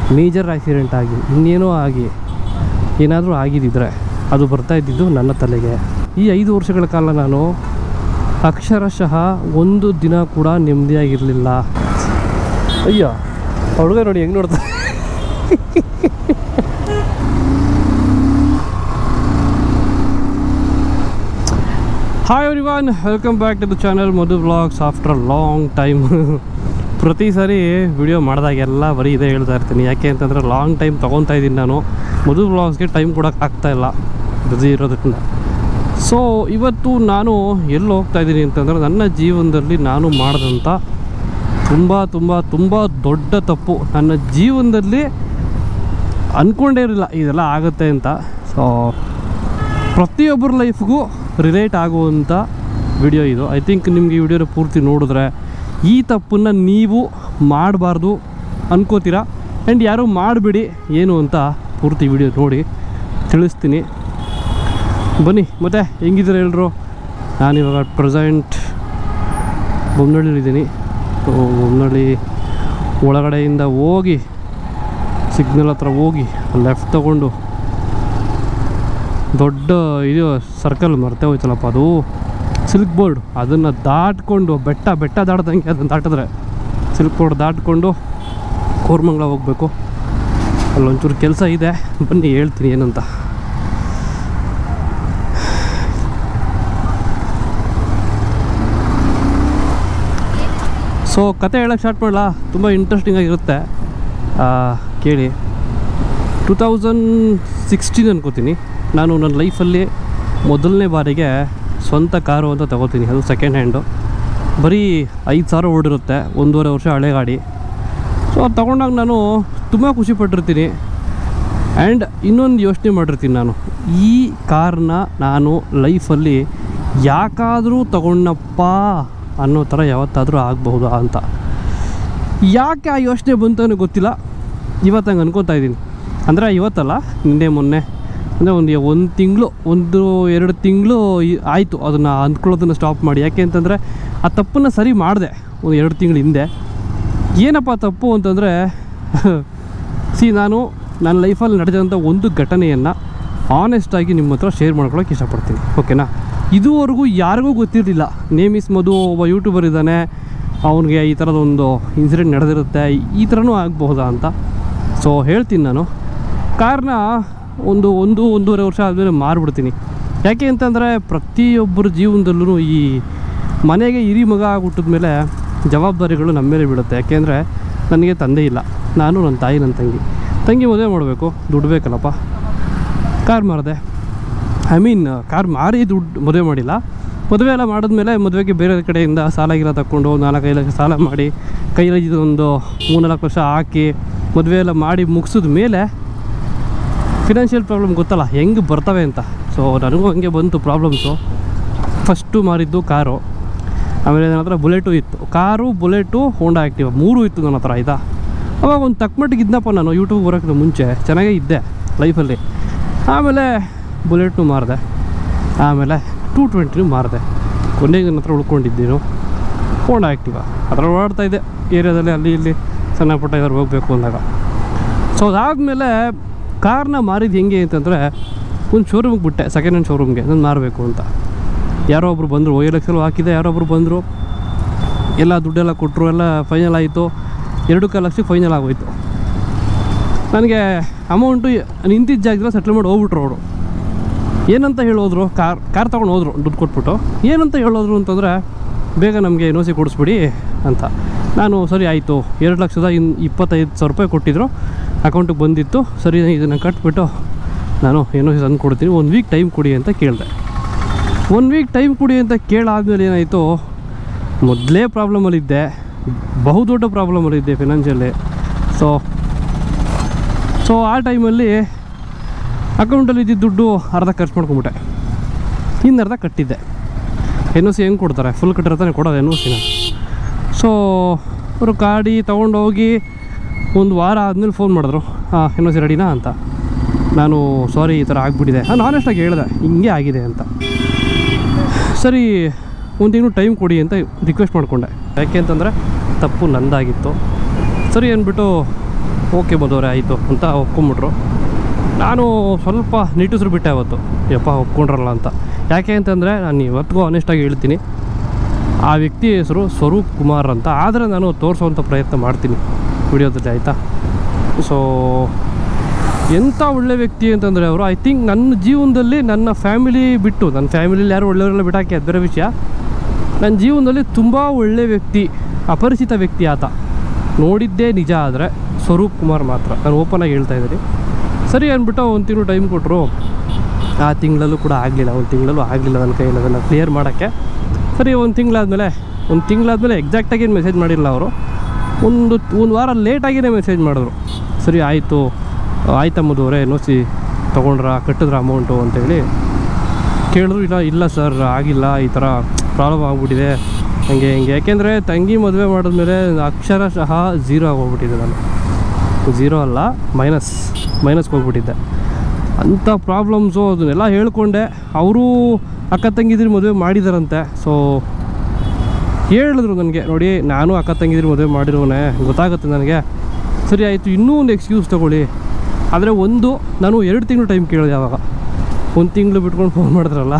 Major accident ಆಗಿ ಇನ್ನೇನೋ ಆಗಿ ಏನಾದರೂ ಆಗಿದ್ದಿದ್ರೆ ಅದು ಬರ್ತಾ ಇದ್ದಿದ್ದು ನನ್ನ ತಲೆಗೆ. ಈ 5 ವರ್ಷಗಳ ಕಾಲ ನಾನು ಅಕ್ಷರಶಃ ಒಂದು ದಿನ ಕೂಡ ನೆಮ್ಮದಿಯಾಗಿರಲಿಲ್ಲ. ಅಯ್ಯೋ ಹುಡುಗ ನೋಡಿ ಹೆಂಗೆ ನೋಡ್ತಾ. Hi everyone, welcome back to the channel Madhu vlogs after long time. ಪ್ರತಿ ಸಾರಿ ವಿಡಿಯೋ ಮಾಡಿದಾಗೆಲ್ಲ ಬರೀ ಇದೇ ಹೇಳ್ತಾ ಇರ್ತೀನಿ. ಯಾಕೆ ಅಂತಂದರೆ ಲಾಂಗ್ ಟೈಮ್ ತೊಗೊತಾ ಇದ್ದೀನಿ ನಾನು. ಮಧು ವ್ಲಾಗ್ಸ್ಗೆ ಟೈಮ್ ಕೊಡೋಕ್ಕೆ ಆಗ್ತಾಯಿಲ್ಲ ಬ್ಯುಸಿ ಇರೋದಕ್ಕಿಂತ. ಸೊ ಇವತ್ತು ನಾನು ಎಲ್ಲಿ ಹೋಗ್ತಾ ಇದ್ದೀನಿ ಅಂತಂದರೆ ನನ್ನ ಜೀವನದಲ್ಲಿ ನಾನು ಮಾಡಿದಂಥ ತುಂಬ ದೊಡ್ಡ ತಪ್ಪು. ನನ್ನ ಜೀವನದಲ್ಲಿ ಅಂದ್ಕೊಂಡೇ ಇರಲಿಲ್ಲ ಇದೆಲ್ಲ ಆಗುತ್ತೆ ಅಂತ. ಸೊ ಪ್ರತಿಯೊಬ್ಬರ ಲೈಫ್ಗೂ ರಿಲೇಟ್ ಆಗುವಂಥ ವಿಡಿಯೋ ಇದು. ಐ ಥಿಂಕ್ ನಿಮಗೆ ಈ ವಿಡಿಯೋನ ಪೂರ್ತಿ ನೋಡಿದ್ರೆ ಈ ತಪ್ಪನ್ನು ನೀವು ಮಾಡಬಾರ್ದು ಅನ್ಕೋತೀರಾ. ಆ್ಯಂಡ್ ಯಾರೂ ಮಾಡಿಬಿಡಿ ಏನು ಅಂತ ಪೂರ್ತಿ ವಿಡಿಯೋ ನೋಡಿ ತಿಳಿಸ್ತೀನಿ. ಬನ್ನಿ ಮತ್ತು ಹೆಂಗಿದ್ರೆ ಎಲ್ಲರೂ. ನಾನಿವಾಗ ಪ್ರೆಸೆಂಟ್ ಬೊಮ್ಮನಹಳ್ಳಿಲಿದ್ದೀನಿ. ಬೊಮ್ಮನಹಳ್ಳಿ ಒಳಗಡೆಯಿಂದ ಹೋಗಿ ಸಿಗ್ನಲ್ ಹತ್ರ ಹೋಗಿ ಲೆಫ್ಟ್ ತೊಗೊಂಡು ದೊಡ್ಡ ಇದು ಸರ್ಕಲ್ ಮರ್ತೆ ಹೋಯ್ತಲ್ಲಪ್ಪ, ಅದು ಸಿಲ್ಕ್ ಬೋರ್ಡ್, ಅದನ್ನು ದಾಟ್ಕೊಂಡು ಬೆಟ್ಟ ದಾಟ್ದಂಗೆ ಅದನ್ನು ದಾಟಿದ್ರೆ ಸಿಲ್ಕ್ ಬೋರ್ಡ್ ದಾಟ್ಕೊಂಡು ಕೋರಮಂಗಲ ಹೋಗಬೇಕು. ಅಲ್ಲೊಂಚೂರು ಕೆಲಸ ಇದೆ, ಬನ್ನಿ ಹೇಳ್ತೀನಿ ಏನಂತ. ಸೊ ಕತೆ ಹೇಳೋಕ್ಕೆ ಸ್ಟಾರ್ಟ್ ಮಾಡಲ್ಲ, ತುಂಬ ಇಂಟ್ರೆಸ್ಟಿಂಗ್ ಆಗಿರುತ್ತೆ, ಕೇಳಿ. 2016 ಅನ್ಕೋತೀನಿ ನಾನು ನನ್ನ ಲೈಫಲ್ಲಿ ಮೊದಲನೇ ಬಾರಿಗೆ ಸ್ವಂತ ಕಾರು ಅಂತ ತಗೋತೀನಿ. ಅದು ಸೆಕೆಂಡ್ ಹ್ಯಾಂಡು. ಬರೀ 5,000 ಓಡಿರುತ್ತೆ, 1.5 ವರ್ಷ ಹಳೆ ಗಾಡಿ. ಸೊ ಅದು ತೊಗೊಂಡಾಗ ನಾನು ತುಂಬ ಖುಷಿಪಟ್ಟಿರ್ತೀನಿ. ಆ್ಯಂಡ್ ಇನ್ನೊಂದು ಯೋಚನೆ ಮಾಡಿರ್ತೀನಿ, ನಾನು ಈ ಕಾರನ್ನ ನಾನು ಲೈಫಲ್ಲಿ ಯಾಕಾದರೂ ತಗೊಂಡಪ್ಪ ಅನ್ನೋ ಥರ ಯಾವತ್ತಾದರೂ ಆಗಬಹುದಾ ಅಂತ. ಯಾಕೆ ಆ ಯೋಚನೆ ಬಂತು ಅನ್ನೋ ಗೊತ್ತಿಲ್ಲ. ಇವತ್ತು ಹಂಗೆ ಅನ್ಕೊತಾ ಇದ್ದೀನಿ. ಅಂದರೆ ಇವತ್ತಲ್ಲ, ಮೊನ್ನೆ ಅಂದರೆ ಒಂದು ತಿಂಗಳು 1-2 ತಿಂಗಳು ಆಯಿತು ಅದನ್ನು ಅಂದ್ಕೊಳ್ಳೋದನ್ನು ಸ್ಟಾಪ್ ಮಾಡಿ. ಯಾಕೆ ಅಂತಂದರೆ ಆ ತಪ್ಪನ್ನು ಸರಿ ಮಾಡಿದೆ 2 ತಿಂಗಳ ಹಿಂದೆ. ಏನಪ್ಪ ತಪ್ಪು ಅಂತಂದರೆ ನಾನು ನನ್ನ ಲೈಫಲ್ಲಿ ನಡೆದಂಥ ಒಂದು ಘಟನೆಯನ್ನು ಆನೆಸ್ಟಾಗಿ ನಿಮ್ಮ ಹತ್ರ ಶೇರ್ ಮಾಡ್ಕೊಳ್ಳೋಕೆ ಇಷ್ಟಪಡ್ತೀನಿ, ಓಕೆನಾ. ಇದುವರೆಗೂ ಯಾರಿಗೂ ಗೊತ್ತಿರಲಿಲ್ಲ ನೇಮ್ ಇಸ್ ಮಧು, ಒಬ್ಬ ಯೂಟ್ಯೂಬರ್ ಇದ್ದಾನೆ, ಅವನಿಗೆ ಈ ಥರದೊಂದು ಇನ್ಸಿಡೆಂಟ್ ನಡೆದಿರುತ್ತೆ, ಈ ಥರನೂ ಆಗಬಹುದಾ ಅಂತ. ಸೊ ಹೇಳ್ತೀನಿ ನಾನು. ಕಾರಣ 1-1.5 ವರ್ಷ ಆದಮೇಲೆ ಮಾರಿಬಿಡ್ತೀನಿ. ಯಾಕೆ ಅಂತಂದರೆ ಪ್ರತಿಯೊಬ್ಬರ ಜೀವನದಲ್ಲೂ ಈ ಮನೆಗೆ ಹಿರಿ ಮಗ ಹುಟ್ಟಿದ ಮೇಲೆ ಜವಾಬ್ದಾರಿಗಳು ನಮ್ಮ ಮೇಲೆ ಬೀಳುತ್ತೆ. ಯಾಕೆಂದರೆ ನನಗೆ ತಂದೆ ಇಲ್ಲ, ನಾನು ನನ್ನ ತಾಯಿ, ನನ್ನ ತಂಗಿ ಮದುವೆ ಮಾಡಬೇಕು, ದುಡ್ಡು ಬೇಕಲ್ಲಪ್ಪ. ಕಾರ್ ಮಾರಿದೆ. ಕಾರ್ ಮಾರಿ ದುಡ್ಡು ಮದುವೆ ಮಾಡಿಲ್ಲ. ಮದುವೆ ಎಲ್ಲ ಮಾಡಿದ್ಮೇಲೆ ಮದುವೆಗೆ ಬೇರೆ ಕಡೆಯಿಂದ ಸಾಲ ತಗೊಂಡು 4-5 ಲಕ್ಷ ಸಾಲ ಮಾಡಿ ಕೈಯಲ್ಲಿ ಒಂದು 3-4 ವರ್ಷ ಹಾಕಿ ಮದುವೆ ಎಲ್ಲ ಮಾಡಿ ಮುಗಿಸಿದ ಮೇಲೆ ಫಿನಾನ್ಷಿಯಲ್ ಪ್ರಾಬ್ಲಮ್ ಗೊತ್ತಲ್ಲ ಹೆಂಗೆ ಬರ್ತವೆ ಅಂತ. ಸೊ ನನಗೂ ಹಂಗೆ ಬಂತು ಪ್ರಾಬ್ಲಮ್ಸು. ಫಸ್ಟು ಮಾರಿದ್ದು ಕಾರು, ಆಮೇಲೆ ನನ್ನ ಹತ್ರ ಬುಲೆಟು ಇತ್ತು. ಕಾರು, ಬುಲೆಟು, ಹೋಂಡಾ ಆ್ಯಕ್ಟಿವಾ 3 ಇತ್ತು ನನ್ನ ಹತ್ರ. ಆಯಿತಾ, ಅವಾಗ ಒಂದು ತಕ್ಕಮಟ್ಟಿಗೆ ಇದ್ದಪ್ಪ ನಾನು ಯೂಟ್ಯೂಬ್ ಬರೋಕ್ಕಿಂತ ಮುಂಚೆ ಚೆನ್ನಾಗೇ ಇದ್ದೆ ಲೈಫಲ್ಲಿ. ಆಮೇಲೆ ಬುಲೆಟ್ನು ಮಾರಿದೆ, ಆಮೇಲೆ 220 ಮಾರಿದೆ. ಕೊನೆಗೆ ನನ್ನ ಹತ್ರ ಉಳ್ಕೊಂಡಿದ್ದೀನು ಹೋಂಡಾ ಆ್ಯಕ್ಟಿವಾ. ಅದರ ಓಡಾಡ್ತಾಯಿದ್ದೆ ಏರಿಯಾದಲ್ಲಿ, ಅಲ್ಲಿ ಇಲ್ಲಿ ಸಣ್ಣ ಪುಟ್ಟ ಇದ್ದಾರೆ ಹೋಗಬೇಕು ಅಂದಾಗ. ಸೊ ಅದಾದಮೇಲೆ ಕಾರ್ನ ಮಾರಿದ್ದು ಹೆಂಗೆ ಅಂತಂದರೆ ಒಂದು ಶೋರೂಮಿಗೆ ಬಿಟ್ಟೆ, ಸೆಕೆಂಡ್ ಹ್ಯಾಂಡ್ ಶೋರೂಮ್ಗೆ ನಾನು ಮಾರಬೇಕು ಅಂತ. ಯಾರೋ ಒಬ್ಬರು ಬಂದರು, OLX ಹಾಕಿದೆ, ಯಾರೊಬ್ಬರು ಬಂದರು, ಎಲ್ಲ ದುಡ್ಡೆಲ್ಲ ಕೊಟ್ಟರು, ಎಲ್ಲ ಫೈನಲ್ ಆಯಿತು. 2.5 ಲಕ್ಷಕ್ಕೆ ಫೈನಲ್ ಆಗೋಯ್ತು. ನನಗೆ ಅಮೌಂಟು ನಿಂತಿದ್ದ ಜಾಗದಲ್ಲಿ ಸೆಟ್ಲ್ ಮಾಡಿ ಹೋಗ್ಬಿಟ್ರು ಅವರು. ಏನಂತ ಹೇಳೋದ್ರು, ಕಾರ್ ತೊಗೊಂಡು ಹೋದ್ರು ದುಡ್ಡು ಕೊಟ್ಬಿಟ್ಟು. ಏನಂತ ಹೇಳೋದ್ರು ಅಂತಂದರೆ ಬೇಗ ನಮಗೆ NOC ಕೊಡಿಸ್ಬಿಡಿ ಅಂತ. ನಾನು ಸರಿ ಆಯಿತು, 2,25,000 ರೂಪಾಯಿ ಕೊಟ್ಟಿದ್ರು, ಅಕೌಂಟಿಗೆ ಬಂದಿತ್ತು. ಸರಿ ಇದನ್ನು ಕಟ್ಬಿಟ್ಟು ನಾನು NOC ತಂದು ಕೊಡ್ತೀನಿ, 1 ವೀಕ್ ಟೈಮ್ ಕೊಡಿ ಅಂತ ಕೇಳಿದೆ. 1 ವೀಕ್ ಟೈಮ್ ಕೊಡಿ ಅಂತ ಕೇಳಾದ್ಮೇಲೆ ಏನಾಯಿತು, ಮೊದಲೇ ಪ್ರಾಬ್ಲಮಲ್ಲಿದ್ದೆ, ಬಹುದೊಡ್ಡ ಪ್ರಾಬ್ಲಮಲ್ಲಿದ್ದೆ ಫಿನಾನ್ಷಿಯಲಿ. ಸೊ ಆ ಟೈಮಲ್ಲಿ ಅಕೌಂಟಲ್ಲಿ ಇದ್ದಿದ್ದು ದುಡ್ಡು ಅರ್ಧ ಖರ್ಚು ಮಾಡ್ಕೊಂಬಿಟ್ಟೆ, ಇನ್ನರ್ಧ ಕಟ್ಟಿದ್ದೆ. NOC ಹೆಂಗೆ ಕೊಡ್ತಾರೆ, ಫುಲ್ ಕಟ್ಟಿರ್ತಾನೆ ಕೊಡೋದು NOCನ. ಸೊ ಅವರು ಗಾಡಿ ತೊಗೊಂಡೋಗಿ 1 ವಾರ ಆದಮೇಲೆ ಫೋನ್ ಮಾಡಿದ್ರು, NOC ರೆಡಿನಾ ಅಂತ. ನಾನು ಸಾರಿ ಈ ಥರ ಆಗಿಬಿಟ್ಟಿದೆ, ನಾನು ಆನೆಸ್ಟಾಗಿ ಹೇಳಿದೆ ಹಿಂಗೆ ಆಗಿದೆ ಅಂತ. ಸರಿ 1 ತಿಂಗಳು ಟೈಮ್ ಕೊಡಿ ಅಂತ ರಿಕ್ವೆಸ್ಟ್ ಮಾಡಿಕೊಂಡೆ. ಯಾಕೆ ಅಂತಂದರೆ ತಪ್ಪು ನಂದಾಗಿತ್ತು. ಸರಿ ಅಂದ್ಬಿಟ್ಟು ಓಕೆ ಬಂದವ್ರೆ ಆಯಿತು ಅಂತ ಒಪ್ಕೊಂಬಿಟ್ರು. ನಾನು ಸ್ವಲ್ಪ ನಿಟ್ಟುಸಿರು ಬಿಟ್ಟೆ ಅವತ್ತು, ಯಪ್ಪ ಒಪ್ಕೊಂಡ್ರಲ್ಲ ಅಂತ. ಯಾಕೆ ಅಂತಂದರೆ ನಾನು ಇವತ್ತಿಗೂ ಆನೆಸ್ಟಾಗಿ ಹೇಳ್ತೀನಿ, ಆ ವ್ಯಕ್ತಿ ಹೆಸರು ಸ್ವರೂಪ್ ಕುಮಾರ್ ಅಂತ. ಆದರೆ ನಾನು ತೋರಿಸೋವಂಥ ಪ್ರಯತ್ನ ಮಾಡ್ತೀನಿ ವಿಡಿಯೋದಲ್ಲಿ, ಆಯಿತಾ. ಸೊ ಎಂಥ ಒಳ್ಳೆ ವ್ಯಕ್ತಿ ಅಂತಂದರೆ ಅವರು, ಐ ಥಿಂಕ್ ನನ್ನ ಜೀವನದಲ್ಲಿ ನನ್ನ ಫ್ಯಾಮಿಲಿ ಬಿಟ್ಟು, ನನ್ನ ಫ್ಯಾಮಿಲಿಯಲ್ಲಿ ಯಾರು ಒಳ್ಳೆಯವರೆಲ್ಲ ಬಿಟ್ಟಾಕಿ ಅದು ಬೇರೆ ವಿಷಯ, ನನ್ನ ಜೀವನದಲ್ಲಿ ತುಂಬ ಒಳ್ಳೆ ವ್ಯಕ್ತಿ, ಅಪರಿಚಿತ ವ್ಯಕ್ತಿ ಆತ ನೋಡಿದ್ದೇ ನಿಜ ಆದರೆ ಸ್ವರೂಪ್ ಕುಮಾರ್ ಮಾತ್ರ. ನಾನು ಓಪನಾಗಿ ಹೇಳ್ತಾ ಇದ್ದೀನಿ. ಸರಿ ಅಂದ್ಬಿಟ್ಟು ಒಂದು ತಿಂಗಳು ಟೈಮ್ ಕೊಟ್ಟರು. ಆ ತಿಂಗಳಲ್ಲೂ ಕೂಡ ಆಗಲಿಲ್ಲ, ಒಂದು ತಿಂಗಳಲ್ಲೂ ಆಗಲಿಲ್ಲ ನನ್ನ ಕೈಯಲ್ಲಿ ಅದನ್ನು ಕ್ಲಿಯರ್ ಮಾಡೋಕ್ಕೆ. ಸರಿ ಒಂದು ತಿಂಗಳಾದಮೇಲೆ ಎಕ್ಸಾಕ್ಟಾಗಿ ಏನು ಮೆಸೇಜ್ ಮಾಡಿಲ್ಲ ಅವರು, ಒಂದು ವಾರ ಲೇಟಾಗಿಯೇ ಮೆಸೇಜ್ ಮಾಡಿದ್ರು. ಸರಿ ಆಯ್ತಮ್ಮದವರೇ NOC ತೊಗೊಂಡ್ರಾ, ಕಟ್ಟಿದ್ರ ಅಮೌಂಟು ಅಂತೇಳಿ ಕೇಳಿದ್ರು. ಇಲ್ಲ ಸರ್ ಆಗಿಲ್ಲ, ಈ ಥರ ಪ್ರಾಬ್ಲಮ್ ಆಗಿಬಿಟ್ಟಿದೆ ಹಂಗೆ ಯಾಕೆಂದರೆ ತಂಗಿ ಮದುವೆ ಮಾಡಿದ್ಮೇಲೆ ಅಕ್ಷರಶಃ 0 ಆಗೋಗ್ಬಿಟ್ಟಿದ್ದೆ ನಾನು. 0 ಅಲ್ಲ, ಮೈನಸ್ಗೆ ಹೋಗ್ಬಿಟ್ಟಿದ್ದೆ. ಅಂಥ ಪ್ರಾಬ್ಲಮ್ಸು ಅದನ್ನೆಲ್ಲ ಹೇಳ್ಕೊಂಡೆ. ಅವರು ಅಕ್ಕ ತಂಗಿದಿರು ಮದುವೆ ಮಾಡಿದಾರಂತೆ. ಸೊ ಹೇಳಿದ್ರು ನನಗೆ, ನೋಡಿ ನಾನು ಅಕ್ಕ ತಂಗಿದಿರು ಮದುವೆ ಮಾಡಿರೋನೆ, ಗೊತ್ತಾಗುತ್ತೆ ನನಗೆ. ಸರಿ ಆಯಿತು, ಇನ್ನೂ ಒಂದು ಎಕ್ಸ್ಕ್ಯೂಸ್ ತೊಗೊಳ್ಳಿ. ಆದರೆ ನಾನು 2 ತಿಂಗಳು ಟೈಮ್ ಕೇಳಿದೆ. ಆವಾಗ 1 ತಿಂಗಳು ಬಿಟ್ಕೊಂಡು ಫೋನ್ ಮಾಡಿದ್ರಲ್ಲ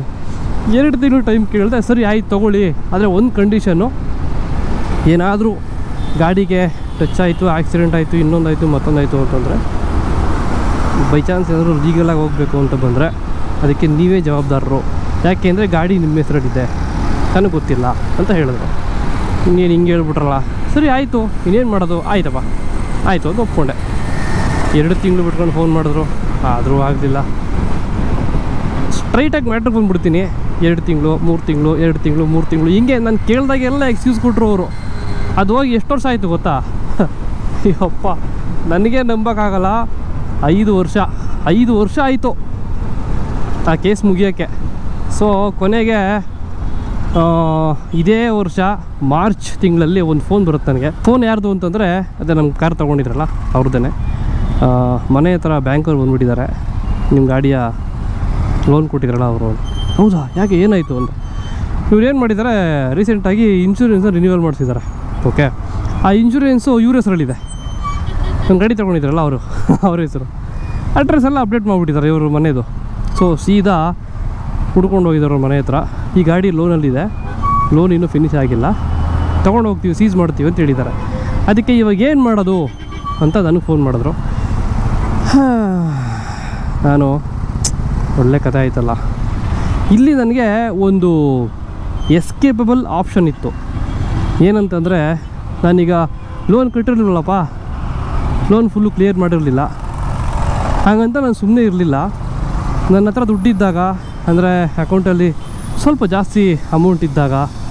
2 ತಿಂಗಳು ಟೈಮ್ ಕೇಳಿದೆ. ಸರಿ ಆಯ್ತು ತೊಗೊಳ್ಳಿ, ಆದರೆ ಒಂದು ಕಂಡೀಷನ್ನು, ಏನಾದರೂ ಗಾಡಿಗೆ ಟಚ್ ಆಯಿತು, ಆಕ್ಸಿಡೆಂಟ್ ಆಯಿತು, ಇನ್ನೊಂದಾಯಿತು ಮತ್ತೊಂದಾಯಿತು ಅಂತಂದರೆ, ಬೈ ಚಾನ್ಸ್ ಏನಾದರೂ ಲೀಗಲಾಗಿ ಹೋಗಬೇಕು ಅಂತ ಬಂದರೆ ಅದಕ್ಕೆ ನೀವೇ ಜವಾಬ್ದಾರರು. ಯಾಕೆ ಅಂದರೆ ಗಾಡಿ ನಿಮ್ಮ ಹೆಸರಲ್ಲಿದೆ, ನನಗೆ ಗೊತ್ತಿಲ್ಲ ಅಂತ ಹೇಳಿದ್ರು. ಇನ್ನೇನು ಹಿಂಗೆ ಹೇಳ್ಬಿಟ್ರಲ್ಲ. ಸರಿ ಆಯಿತು, ಇನ್ನೇನು ಮಾಡೋದು, ಆಯ್ತಪ್ಪ ಆಯಿತು ಅಂತ ಒಪ್ಕೊಂಡೆ. 2 ತಿಂಗಳು ಬಿಟ್ಕೊಂಡು ಫೋನ್ ಮಾಡಿದ್ರು, ಆದರೂ ಆಗಲಿಲ್ಲ. ಸ್ಟ್ರೈಟಾಗಿ ಮ್ಯಾಟ್ರ್ ಬಂದುಬಿಡ್ತೀನಿ. 2 ತಿಂಗಳು 3 ತಿಂಗಳು 2 ತಿಂಗಳು 3 ತಿಂಗಳು ಹಿಂಗೆ ನಾನು ಕೇಳಿದಾಗೆಲ್ಲ ಎಕ್ಸ್ಕ್ಯೂಸ್ ಕೊಟ್ಟರು ಅವರು. ಅದು ಹೋಗಿ ಎಷ್ಟು ವರ್ಷ ಆಯಿತು ಗೊತ್ತಾ? ಅಪ್ಪ ನನಗೆ ನಂಬೋಕ್ಕಾಗಲ್ಲ, 5 ವರ್ಷ ಆಯಿತು ಆ ಕೇಸ್ ಮುಗಿಯೋಕ್ಕೆ. ಸೊ ಕೊನೆಗೆ ಇದೇ ವರ್ಷ ಮಾರ್ಚ್ ತಿಂಗಳಲ್ಲಿ ಒಂದು ಫೋನ್ ಬರುತ್ತೆ ನನಗೆ. ಫೋನ್ ಯಾರ್ದು ಅಂತಂದರೆ, ಅದೇ ನಮ್ಮ ಕಾರ್ ತೊಗೊಂಡಿದ್ರಲ್ಲ ಅವ್ರದ್ದೇ. ಮನೆ ಹತ್ರ ಬ್ಯಾಂಕವ್ರು ಬಂದುಬಿಟ್ಟಿದ್ದಾರೆ, ನಿಮ್ಮ ಗಾಡಿಯ ಲೋನ್ ಕೊಟ್ಟಿದ್ರಲ್ಲ ಅವರು. ಹೌದಾ, ಯಾಕೆ ಏನಾಯಿತು ಅಂತ. ಇವ್ರು ಏನು ಮಾಡಿದ್ದಾರೆ, ರೀಸೆಂಟಾಗಿ ಇನ್ಶೂರೆನ್ಸ್ನ ರಿನ್ಯೂವಲ್ ಮಾಡಿಸಿದ್ದಾರೆ. ಓಕೆ, ಆ ಇನ್ಶೂರೆನ್ಸು ಇವ್ರ ಹೆಸರಲ್ಲಿದೆ. ನಮ್ಮ ಗಾಡಿ ತೊಗೊಂಡಿದ್ರಲ್ಲ ಅವ್ರ ಹೆಸರು, ಅಡ್ರೆಸ್ ಎಲ್ಲ ಅಪ್ಡೇಟ್ ಮಾಡಿಬಿಟ್ಟಿದ್ದಾರೆ ಇವರು ಮನೆಯದು. ಸೊ ಸೀದಾ ಹುಡ್ಕೊಂಡು ಹೋಗಿದ್ದಾರೆ ಮನೆ ಹತ್ರ. ಈ ಗಾಡಿ ಲೋನಲ್ಲಿದೆ, ಲೋನ್ ಇನ್ನೂ ಫಿನಿಶ್ ಆಗಿಲ್ಲ, ತೊಗೊಂಡು ಹೋಗ್ತೀವಿ, ಸೀಸ್ ಮಾಡ್ತೀವಿ ಅಂತ ಹೇಳಿದ್ದಾರೆ. ಅದಕ್ಕೆ ಇವಾಗ ಏನು ಮಾಡೋದು ಅಂತ ನನಗೆ ಫೋನ್ ಮಾಡಿದ್ರು. ನಾನು ಒಳ್ಳೆ ಕಥೆ ಆಯ್ತಲ್ಲ. ಇಲ್ಲಿ ನನಗೆ ಒಂದು ಎಸ್ಕೇಪಬಲ್ ಆಪ್ಷನ್ ಇತ್ತು. ಏನಂತಂದರೆ, ನಾನೀಗ ಲೋನ್ ಕಟ್ಟಿರಲಿಲ್ಲಪ್ಪ, ಲೋನ್ ಫುಲ್ಲು ಕ್ಲಿಯರ್ ಮಾಡಿರಲಿಲ್ಲ. ಹಾಗಂತ ನಾನು ಸುಮ್ಮನೆ ಇರಲಿಲ್ಲ. ನನ್ನ ಹತ್ರ ದುಡ್ಡಿದ್ದಾಗ, ಅಂದರೆ ಅಕೌಂಟಲ್ಲಿ ಸ್ವಲ್ಪ ಜಾಸ್ತಿ ಅಮೌಂಟ್ ಇದ್ದಾಗ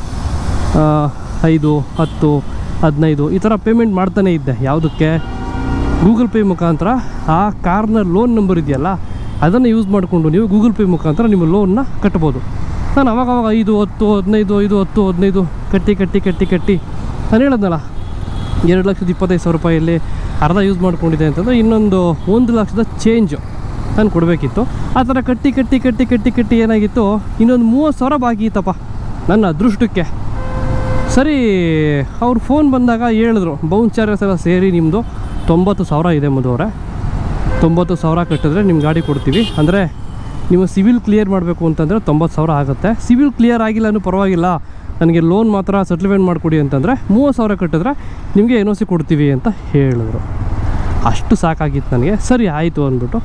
5, 10, 15 ಈ ಥರ ಪೇಮೆಂಟ್ ಮಾಡ್ತಾನೇ ಇದ್ದೆ. ಯಾವುದಕ್ಕೆ? ಗೂಗಲ್ ಪೇ ಮುಖಾಂತರ ಆ ಕಾರ್ನ ಲೋನ್ ನಂಬರ್ ಇದೆಯಲ್ಲ ಅದನ್ನು ಯೂಸ್ ಮಾಡಿಕೊಂಡು ನೀವು ಗೂಗಲ್ ಪೇ ಮುಖಾಂತರ ನಿಮ್ಮ ಲೋನ್ನ ಕಟ್ಬೋದು. ನಾನು ಅವಾಗ 5, 10, 15 5, 10, 15 ಕಟ್ಟಿ ನಾನು ಹೇಳಿದ್ನಲ್ಲ 2,25,000 ರೂಪಾಯಲ್ಲಿ ಅರ್ಧ ಯೂಸ್ ಮಾಡ್ಕೊಂಡಿದ್ದೆ ಅಂತಂದರೆ ಇನ್ನೊಂದು 1 ಲಕ್ಷದ ಚೇಂಜು ನಾನು ಕೊಡಬೇಕಿತ್ತು. ಆ ಥರ ಕಟ್ಟಿ ಏನಾಗಿತ್ತು, ಇನ್ನೊಂದು 30,000 ಬಾಕಿ ಇತ್ತಪ್ಪ ನನ್ನ ಅದೃಷ್ಟಕ್ಕೆ. ಸರಿ, ಅವ್ರು ಫೋನ್ ಬಂದಾಗ ಹೇಳಿದ್ರು, ಬೌನ್ಸ್ ಚಾರ್ಜಸ್ ಎಲ್ಲ ಸೇರಿ ನಿಮ್ಮದು 90,000 ಇದೆ ಮದುವರೆ. 90,000 ಕಟ್ಟಿದ್ರೆ ನಿಮ್ಮ ಗಾಡಿ ಕೊಡ್ತೀವಿ. ಅಂದರೆ ನೀವು ಸಿವಿಲ್ ಕ್ಲಿಯರ್ ಮಾಡಬೇಕು ಅಂತಂದರೆ 90,000 ಆಗುತ್ತೆ. ಸಿವಿಲ್ ಕ್ಲಿಯರ್ ಆಗಿಲ್ಲ ಅನ್ನೂ ಪರವಾಗಿಲ್ಲ, ನನಗೆ ಲೋನ್ ಮಾತ್ರ ಸೆಟ್ಲ್ಮೆಂಟ್ ಮಾಡಿಕೊಡಿ ಅಂತಂದರೆ 30,000 ಕಟ್ಟಿದ್ರೆ ನಿಮಗೆ NOC ಕೊಡ್ತೀವಿ ಅಂತ ಹೇಳಿದ್ರು. ಅಷ್ಟು ಸಾಕಾಗಿತ್ತು ನನಗೆ. ಸರಿ ಆಯಿತು ಅಂದ್ಬಿಟ್ಟು,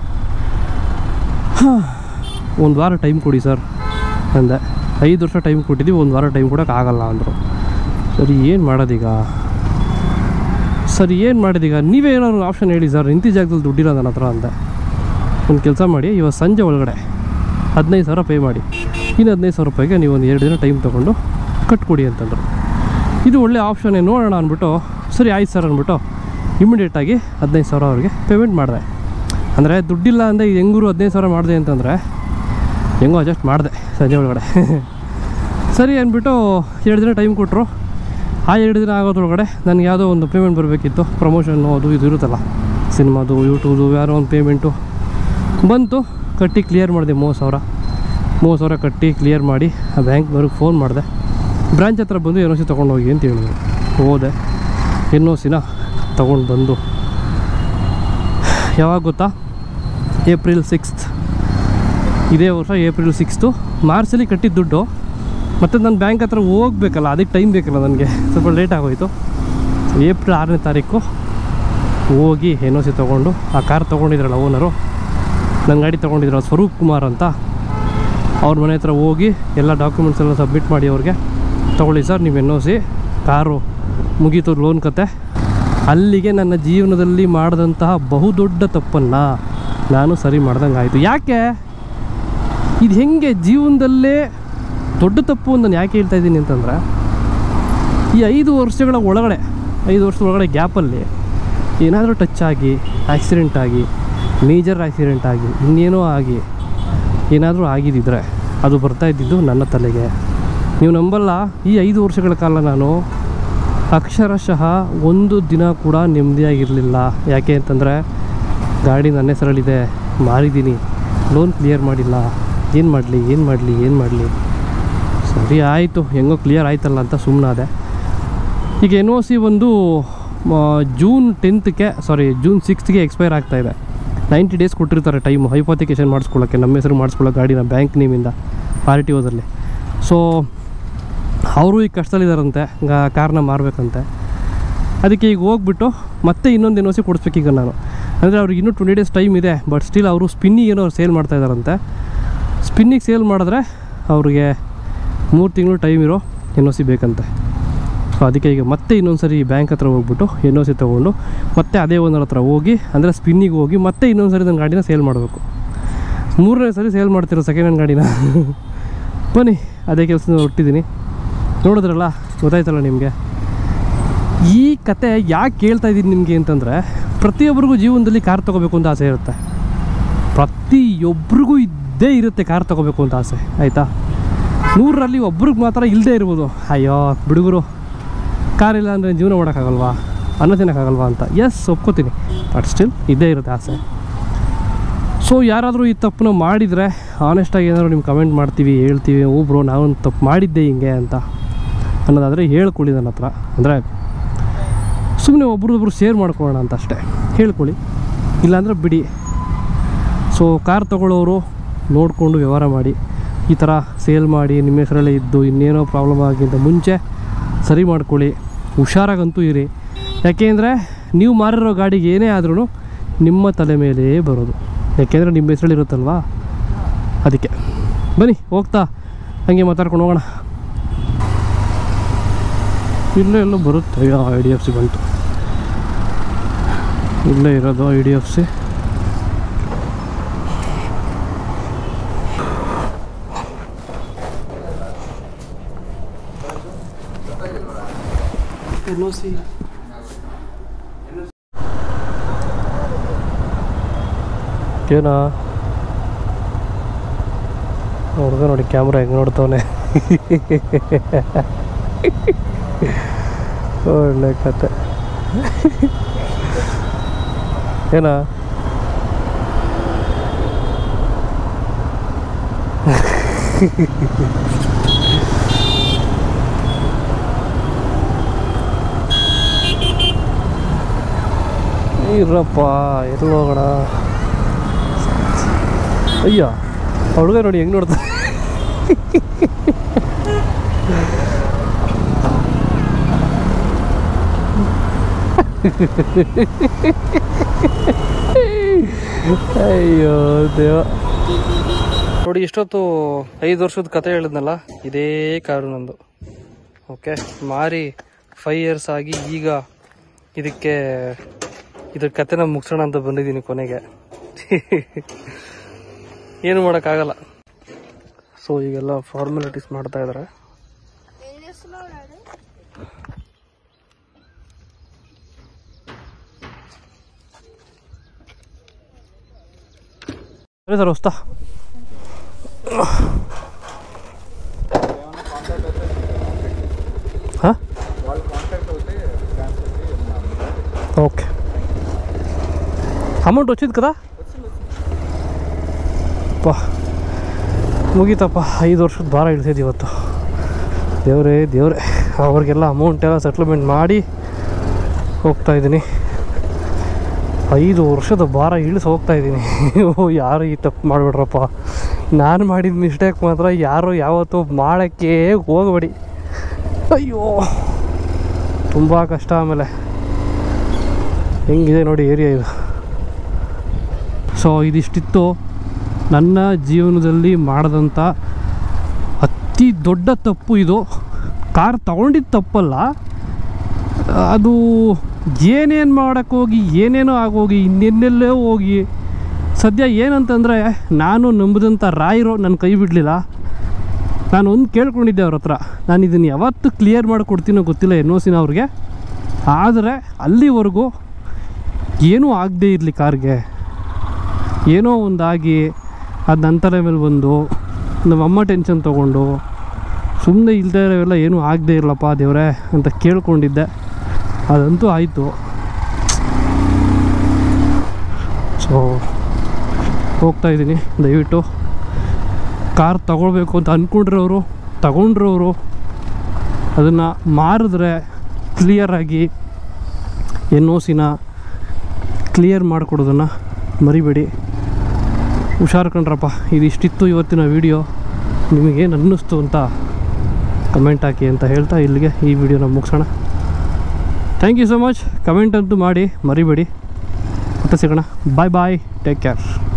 1 ವಾರ ಟೈಮ್ ಕೊಡಿ ಸರ್ ಅಂದೆ. 5 ವರ್ಷ ಟೈಮ್ ಕೊಟ್ಟಿದ್ದೀವಿ, 1 ವಾರ ಟೈಮ್ ಕೊಡೋಕ್ಕಾಗಲ್ಲ ಅಂದರು. ಸರಿ ಏನು ಮಾಡೋದೀಗ, ನೀವೇ ಏನಾದ್ರು ಆಪ್ಷನ್ ಹೇಳಿ ಸರ್, ಇಂತಿ ಜಾಗದಲ್ಲಿ ದುಡ್ಡಿಲ್ಲ ನನ್ನ ಹತ್ರ ಅಂದೆ. ಒಂದು ಕೆಲಸ ಮಾಡಿ, ಇವಾಗ ಸಂಜೆ ಒಳಗಡೆ 15,000 ಪೇ ಮಾಡಿ, ಇನ್ನು 15,000 ರೂಪಾಯಿಗೆ ನೀವು ಒಂದು 2 ದಿನ ಟೈಮ್ ತೊಗೊಂಡು ಕಟ್ಕೊಡಿ ಅಂತಂದರು. ಇದು ಒಳ್ಳೆ ಆಪ್ಷನ್ನೇ, ನೋಡೋಣ ಅಂದ್ಬಿಟ್ಟು ಸರಿ ಆಯ್ತು ಸರ್ ಅಂದ್ಬಿಟ್ಟು ಇಮಿಡಿಯೇಟಾಗಿ 15,000 ಅವ್ರಿಗೆ ಪೇಮೆಂಟ್ ಮಾಡಿದೆ. ಅಂದರೆ ದುಡ್ಡಿಲ್ಲ ಅಂದರೆ ಇದು ಹೆಂಗೂರು 15,000 ಮಾಡಿದೆ ಅಂತಂದರೆ ಹೆಂಗೋ ಅಡ್ಜಸ್ಟ್ ಮಾಡಿದೆ ಸಂಜೆ ಒಳಗಡೆ. ಸರಿ ಅಂದ್ಬಿಟ್ಟು 2 ದಿನ ಟೈಮ್ ಕೊಟ್ಟರು. ಆ 2 ದಿನ ಆಗೋದ್ರೊಳಗಡೆ ನನಗೆ ಯಾವುದೋ ಒಂದು ಪೇಮೆಂಟ್ ಬರಬೇಕಿತ್ತು, ಪ್ರಮೋಷನ್ನು ಅದು ಇದು ಇರುತ್ತಲ್ಲ ಸಿನಿಮಾದು, ಯೂಟ್ಯೂಬ್ದು, ಯಾರೋ ಒಂದು ಪೇಮೆಂಟು ಬಂತು. ಕಟ್ಟಿ ಕ್ಲಿಯರ್ ಮಾಡಿದೆ 30,000 ಕಟ್ಟಿ ಕ್ಲಿಯರ್ ಮಾಡಿ ಆ ಬ್ಯಾಂಕ್ನವ್ರಿಗೆ ಫೋನ್ ಮಾಡಿದೆ. ಬ್ರಾಂಚ್ ಹತ್ರ ಬಂದು NOC ತೊಗೊಂಡು ಹೋಗಿ ಅಂತ ಹೇಳಿದ್ರು. ಹೋದೆ, NOCನ ತೊಗೊಂಡು ಬಂದು ಯಾವಾಗ ಗೊತ್ತಾ? ಏಪ್ರಿಲ್ 6th, ಇದೇ ವರ್ಷ ಏಪ್ರಿಲ್ 6th. ಮಾರ್ಚಲ್ಲಿ ಕಟ್ಟಿದ್ದು ದುಡ್ಡು, ಮತ್ತು ನಾನು ಬ್ಯಾಂಕ್ ಹತ್ರ ಹೋಗ್ಬೇಕಲ್ಲ, ಅದಕ್ಕೆ ಟೈಮ್ ಬೇಕಲ್ಲ ನನಗೆ, ಸ್ವಲ್ಪ ಲೇಟ್ ಆಗೋಯಿತು. ಏಪ್ರಿಲ್ 6ನೇ ತಾರೀಕು ಹೋಗಿ NOC ತೊಗೊಂಡು, ಆ ಕಾರ್ ತೊಗೊಂಡಿದ್ರಲ್ಲ ಓನರು, ನನ್ನ ಗಾಡಿ ತೊಗೊಂಡಿದ್ರಲ್ಲ ಸ್ವರೂಪ್ ಕುಮಾರ್ ಅಂತ, ಅವ್ರ ಮನೆ ಹತ್ರ ಹೋಗಿ ಎಲ್ಲ ಡಾಕ್ಯುಮೆಂಟ್ಸ್ ಎಲ್ಲ ಸಬ್ಮಿಟ್ ಮಾಡಿ ಅವ್ರಿಗೆ, ತೊಗೊಳ್ಳಿ ಸರ್ ನೀವು NOC, ಕಾರು ಮುಗೀತು, ಲೋನ್ ಕತೆ. ಅಲ್ಲಿಗೆ ನನ್ನ ಜೀವನದಲ್ಲಿ ಮಾಡಿದಂತಹ ಬಹುದೊಡ್ಡ ತಪ್ಪನ್ನು ನಾನು ಸರಿ ಮಾಡ್ದಂಗೆ ಆಯಿತು. ಯಾಕೆ ಇದು ಹೆಂಗೆ ಜೀವನದಲ್ಲೇ ದೊಡ್ಡ ತಪ್ಪು ಅಂತ ನಾನು ಯಾಕೆ ಹೇಳ್ತಾ ಇದ್ದೀನಿ ಅಂತಂದರೆ, ಈ 5 ವರ್ಷಗಳ ಒಳಗಡೆ ಗ್ಯಾಪಲ್ಲಿ ಏನಾದರೂ ಟಚ್ ಆಗಿ, ಆಕ್ಸಿಡೆಂಟ್ ಆಗಿ, ಮೇಜರ್ ಆಕ್ಸಿಡೆಂಟ್ ಆಗಿ, ಇನ್ನೇನೋ ಆಗಿ ಏನಾದರೂ ಆಗಿದ್ದಿದ್ರೆ ಅದು ಬರ್ತಾಯಿದ್ದಿದ್ದು ನನ್ನ ತಲೆಗೆ. ನೀವು ನಂಬಲ್ಲ, ಈ 5 ವರ್ಷಗಳ ಕಾಲ ನಾನು ಅಕ್ಷರಶಃ ಒಂದು ದಿನ ಕೂಡ ನೆಮ್ಮದಿಯಾಗಿರಲಿಲ್ಲ. ಯಾಕೆ ಅಂತಂದರೆ ಗಾಡಿ ನನ್ನ ಹೆಸರಲ್ಲಿದೆ, ಮಾರಿದ್ದೀನಿ, ಲೋನ್ ಕ್ಲಿಯರ್ ಮಾಡಿಲ್ಲ, ಏನು ಮಾಡಲಿ. ಸರಿ ಆಯಿತು, ಹೆಂಗೋ ಕ್ಲಿಯರ್ ಆಯ್ತಲ್ಲ ಅಂತ ಸುಮ್ಮನಾದೆ. ಈಗ NOC ಒಂದು ಜೂನ್ 6th ಎಕ್ಸ್ಪೈರ್ ಆಗ್ತಾಯಿದೆ. 90 days ಕೊಟ್ಟಿರ್ತಾರೆ ಟೈಮು ಹೈಪೋಥಿಕೇಷನ್ ಮಾಡಿಸ್ಕೊಳ್ಳೋಕ್ಕೆ, ನಮ್ಮ ಹೆಸರು ಮಾಡಿಸ್ಕೊಳ್ಳೋಕೆ ಗಾಡಿನ ಬ್ಯಾಂಕ್ ನೇಮಿಂದ RTOದಲ್ಲಿ. ಸೊ ಅವರು ಈಗ ಕಷ್ಟದಲ್ಲಿದ್ದಾರಂತೆ, ಕಾರ್ನ ಮಾರಬೇಕಂತೆ. ಅದಕ್ಕೆ ಈಗ ಹೋಗ್ಬಿಟ್ಟು ಮತ್ತೆ ಇನ್ನೊಂದು NOC ಕೊಡಿಸ್ಬೇಕೀಗ ನಾನು. ಅಂದರೆ ಅವ್ರಿಗೆ ಇನ್ನೂ 20 days ಟೈಮ್ ಇದೆ, ಬಟ್ ಸ್ಟಿಲ್ ಅವರು ಸ್ಪಿನ್ನಿಗೆ ಏನೋ ಸೇಲ್ ಮಾಡ್ತಾಯಿದ್ದಾರಂತೆ. ಸ್ಪಿನ್ನಿಗೆ ಸೇಲ್ ಮಾಡಿದ್ರೆ ಅವ್ರಿಗೆ 3 ತಿಂಗಳು ಟೈಮ್ ಇರೋ NOC ಬೇಕಂತೆ. ಸೊ ಅದಕ್ಕೆ ಈಗ ಮತ್ತೆ ಇನ್ನೊಂದು ಸರಿ ಬ್ಯಾಂಕ್ ಹತ್ರ ಹೋಗ್ಬಿಟ್ಟು NOC ತೊಗೊಂಡು ಮತ್ತೆ ಅದೇ ಓನರ್ ಹತ್ರ ಹೋಗಿ, ಅಂದರೆ ಸ್ಪಿನ್ನಿಗೆ ಹೋಗಿ ಮತ್ತೆ ಇನ್ನೊಂದು ಸರಿ ನನ್ನ ಗಾಡಿನ ಸೇಲ್ ಮಾಡಬೇಕು. 3ನೇ ಸರಿ ಸೇಲ್ ಮಾಡ್ತಿರೋ ಸೆಕೆಂಡ್ ಹ್ಯಾಂಡ್ ಗಾಡಿನ. ಬನ್ನಿ, ಅದೇ ಕೆಲಸ ಹೊಟ್ಟಿದ್ದೀನಿ. ನೋಡಿದ್ರಲ್ಲ, ಗೊತ್ತಾಯ್ತಲ್ಲ ನಿಮಗೆ. ಈ ಕತೆ ಯಾಕೆ ಕೇಳ್ತಾ ಇದ್ದೀನಿ ನಿಮಗೆ ಅಂತಂದರೆ, ಪ್ರತಿಯೊಬ್ಬರಿಗೂ ಜೀವನದಲ್ಲಿ ಕಾರ್ ತೊಗೋಬೇಕು ಅಂತ ಆಸೆ ಇರುತ್ತೆ. ಪ್ರತಿಯೊಬ್ಬರಿಗೂ ಇದ್ದೇ ಇರುತ್ತೆ ಕಾರ್ ತೊಗೋಬೇಕು ಅಂತ ಆಸೆ, ಆಯಿತಾ? 100ರಲ್ಲಿ ಒಬ್ರಿಗೆ ಮಾತ್ರ ಇಲ್ಲದೇ ಇರ್ಬೋದು, ಅಯ್ಯೋ ಬಿಡುಗರು ಕಾರಿಲ್ಲ ಅಂದರೆ ಜೀವನ ಮಾಡೋಕ್ಕಾಗಲ್ವಾ, ಅನ್ನ ತಿನ್ನೋಕ್ಕಾಗಲ್ವಾ ಅಂತ. ಎಸ್, ಒಪ್ಕೋತೀನಿ, ಬಟ್ ಸ್ಟಿಲ್ ಇದ್ದೇ ಇರುತ್ತೆ ಆಸೆ. ಸೊ ಯಾರಾದರೂ ಈ ತಪ್ಪನ್ನು ಮಾಡಿದರೆ ಆನೆಸ್ಟಾಗಿ ಏನಾದರೂ ನಿಮ್ಮ ಕಮೆಂಟ್ ಮಾಡ್ತೀವಿ, ಹೇಳ್ತೀವಿ, ಓ ಬ್ರೋ ನಾವೊಂದು ತಪ್ಪು ಮಾಡಿದ್ದೆ ಹಿಂಗೆ ಅಂತ ಅನ್ನೋದಾದರೆ ಹೇಳ್ಕೊಳ್ಳಿ ನನ್ನ ಹತ್ರ. ಅಂದರೆ ಸುಮ್ಮನೆ ಒಬ್ರೊಬ್ರು ಶೇರ್ ಮಾಡ್ಕೊಳ್ಳೋಣ ಅಂತ ಅಷ್ಟೇ, ಹೇಳ್ಕೊಳ್ಳಿ, ಇಲ್ಲಾಂದರೆ ಬಿಡಿ. ಸೊ ಕಾರ್ ತೊಗೊಳ್ಳೋರು ನೋಡಿಕೊಂಡು ವ್ಯವಹಾರ ಮಾಡಿ. ಈ ಥರ ಸೇಲ್ ಮಾಡಿ ನಿಮ್ಮ ಹೆಸರಲ್ಲೇ ಇದ್ದು ಇನ್ನೇನೋ ಪ್ರಾಬ್ಲಮ್ ಆಗಿಂತ ಮುಂಚೆ ಸರಿ ಮಾಡ್ಕೊಳ್ಳಿ. ಹುಷಾರಾಗಂತೂ ಇರಿ. ಯಾಕೆಂದರೆ ನೀವು ಮಾರಿರೋ ಗಾಡಿಗೆ ಏನೇ ಆದ್ರೂ ನಿಮ್ಮ ತಲೆ ಮೇಲೇ ಬರೋದು, ಯಾಕೆಂದರೆ ನಿಮ್ಮ ಹೆಸರಲ್ಲಿರುತ್ತಲ್ವಾ, ಅದಕ್ಕೆ. ಬನ್ನಿ ಹೋಗ್ತಾ ಹಾಗೆ ಮಾತಾಡ್ಕೊಂಡು ಹೋಗೋಣ. ಇಲ್ಲೇ ಬರುತ್ತೆ, IDFC ಬಂತು, ಇಲ್ಲೇ ಇರೋದು IDFC. ಏನಾ ಹುಡುಗ ನೋಡಿ, ಕ್ಯಾಮ್ರಾ ಹೆಂಗೆ ನೋಡ್ತವನೆ. ಒಳ್ಳೆ ಕತೆ. ಏನಾ ಇರಪ್ಪ, ಎಲ್ಲಿ ಹೋಗೋಣ? ಅಯ್ಯ, ಹುಡುಗ ನೋಡಿ ಹೆಂಗೆ ನೋಡ್ತಾರೆ. ಅಯ್ಯೋ ದೇವ. ನೋಡಿ, ಇಷ್ಟೊತ್ತು 5 ವರ್ಷದ ಕತೆ ಹೇಳಿದ್ನಲ್ಲ, ಇದೇ ಕಾರು ನಂದು. ಓಕೆ, ಮಾರಿ 5 years ಆಗಿ ಈಗ ಇದ್ರ ಕತೆನ ಮುಗಿಸೋಣ ಅಂತ ಬಂದಿದ್ದೀನಿ ಕೊನೆಗೆ. ಏನು ಮಾಡೋಕ್ಕಾಗಲ್ಲ. ಸೊ ಈಗೆಲ್ಲ ಫಾರ್ಮಾಲಿಟೀಸ್ ಮಾಡ್ತಾ ಇದ್ದಾರೆ. సరే సార్ వస్తా. ఓకే, ಅಮೌಂಟ್ వచ్చింది కదా? ಮುಗೀತಪ್ಪ, 5 ವರ್ಷದ ಭಾರ ಇಳಿಸಿದ್ದು ಇವತ್ತು. ದೇವರೇ ಅವ್ರಿಗೆಲ್ಲ ಅಮೌಂಟ್ ಎಲ್ಲ ಸೆಟ್ಲ್ಮೆಂಟ್ ಮಾಡಿ ಹೋಗ್ತಾಯಿದ್ದೀನಿ. 5 ವರ್ಷದ ಭಾರ ಇಳಿಸಿ ಹೋಗ್ತಾ ಇದ್ದೀನಿ. ಯಾರು ಈ ತಪ್ಪು ಮಾಡಿಬಿಡ್ರಪ್ಪ. ನಾನು ಮಾಡಿದ ಮಿಸ್ಟೇಕ್ ಮಾತ್ರ ಯಾರು ಯಾವತ್ತೂ ಮಾಡೋಕ್ಕೆ ಹೋಗಬೇಡಿ. ಅಯ್ಯೋ ತುಂಬ ಕಷ್ಟ. ಆಮೇಲೆ ಹೆಂಗಿದೆ ನೋಡಿ ಏರಿಯಾ ಇದು. ಸೊ ಇದಿಷ್ಟಿತ್ತು ನನ್ನ ಜೀವನದಲ್ಲಿ ಮಾಡಿದಂಥ ಅತಿ ದೊಡ್ಡ ತಪ್ಪು ಇದು. ಕಾರ್ ತೊಗೊಂಡಿದ್ದು ತಪ್ಪಲ್ಲ, ಅದು ಏನೇನು ಮಾಡೋಕ್ಕೋಗಿ ಏನೇನೋ ಆಗೋಗಿ ಇನ್ನೆಲ್ಲೆಲ್ಲೋ ಹೋಗಿ ಸದ್ಯ ಏನಂತಂದರೆ ನಾನು ನಂಬಿದಂಥ ರಾಯರು ನನ್ನ ಕೈ ಬಿಡಲಿಲ್ಲ. ನಾನು ಒಂದು ಕೇಳ್ಕೊಂಡಿದ್ದೆ ಅವ್ರ ಹತ್ರ, ನಾನು ಇದನ್ನು ಯಾವತ್ತು ಕ್ಲಿಯರ್ ಮಾಡಿಕೊಡ್ತೀನೋ ಗೊತ್ತಿಲ್ಲ NOCನ ಅವ್ರಿಗೆ. ಆದರೆ ಅಲ್ಲಿವರೆಗೂ ಏನೂ ಆಗದೇ ಇರಲಿ ಕಾರ್ಗೆ, ಏನೋ ಒಂದಾಗಿ ಅದು ನನ್ನ ತಲೆ ಮೇಲೆ ಬಂದು ನಮ್ಮಮ್ಮ ಟೆನ್ಷನ್ ತೊಗೊಂಡು ಸುಮ್ಮನೆ ಇಲ್ಲದೆ ಇರೋವೆಲ್ಲ ಏನೂ ಆಗದೇ ಇರಲಪ್ಪ ದೇವ್ರೆ ಅಂತ ಕೇಳ್ಕೊಂಡಿದ್ದೆ. ಅದಂತೂ ಆಯಿತು. ಸೊ ಹೋಗ್ತಾಯಿದ್ದೀನಿ. ದಯವಿಟ್ಟು ಕಾರ್ ತಗೊಳ್ಬೇಕು ಅಂತ ಅಂದ್ಕೊಂಡ್ರವರು ತಗೊಂಡ್ರವರು ಅದನ್ನು ಮಾರಿದ್ರೆ ಕ್ಲಿಯರಾಗಿ NOCನ ಕ್ಲಿಯರ್ ಮಾಡಿಕೊಡೋದನ್ನು ಮರಿಬೇಡಿ. ಹುಷಾರು ಕಣ್ರಪ್ಪ. ಇದಿಷ್ಟಿತ್ತು ಇವತ್ತಿನ ವಿಡಿಯೋ. ನಿಮಗೇನು ಅನ್ನಿಸ್ತು ಅಂತ ಕಮೆಂಟ್ ಹಾಕಿ ಅಂತ ಹೇಳ್ತಾ ಇಲ್ಲಿಗೆ ಈ ವಿಡಿಯೋನ ಮುಗಿಸೋಣ. Thank you so much. Comment ಅಂತೂ ಮಾಡಿ ಮರಿಬೇಡಿ. ಮತ್ತೆ ಸಿಗೋಣ. Bye bye. Take care.